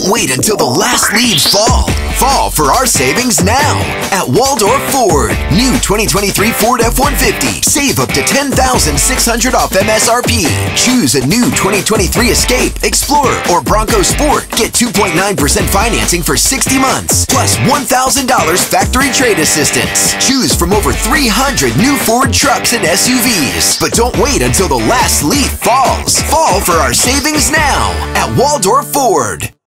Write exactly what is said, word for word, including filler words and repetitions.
Don't wait until the last leaves fall. Fall for our savings now at Waldorf Ford. New twenty twenty-three Ford F one fifty. Save up to ten thousand six hundred dollars off M S R P. Choose a new twenty twenty-three Escape, Explorer, or Bronco Sport. Get two point nine percent financing for sixty months, plus one thousand dollars factory trade assistance. Choose from over three hundred new Ford trucks and S U Vs. But don't wait until the last leaf falls. Fall for our savings now at Waldorf Ford.